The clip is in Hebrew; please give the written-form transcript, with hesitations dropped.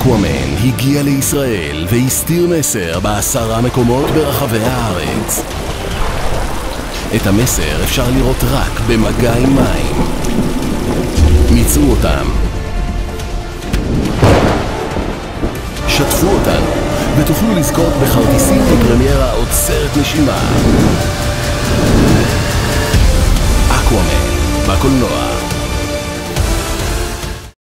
אקוואמן הגיע לישראל והסתיר מסר ב10 מקומות ברחבי הארץ. את המסר אפשר לראות רק במגע עם מים. מיצו אותם, שתפו אותנו ותוכלו לזכות בכרטיסים לפרמיירה עוד סרט נשימה. אקוואמן בקולנוע.